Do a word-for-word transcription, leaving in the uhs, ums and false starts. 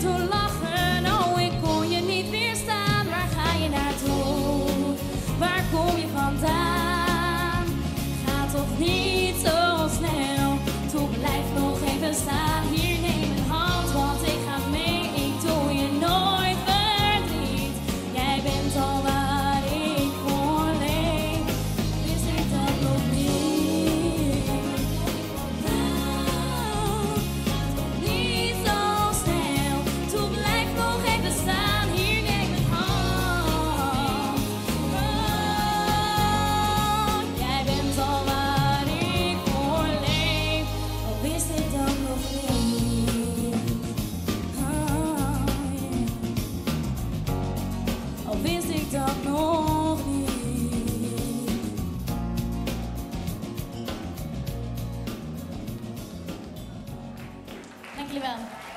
toen lachen, oh ik kon je niet weerstaan. Waar ga je naartoe? Waar kom je vandaan? Ga toch niet zo snel, toe blijf nog even staan. Hier neem mijn hand, want ik ga mee, ik doe je nooit verdriet. Jij bent al waar ik voor leef, wist ik dat nog niet. Nou, niet zo snel, toe blijf nog even staan. Hier neem mijn hand. Oh, jij bent al waar ik voor leef, al wist ik dat nog niet. Al wist ik dat nog niet. Dank jullie wel.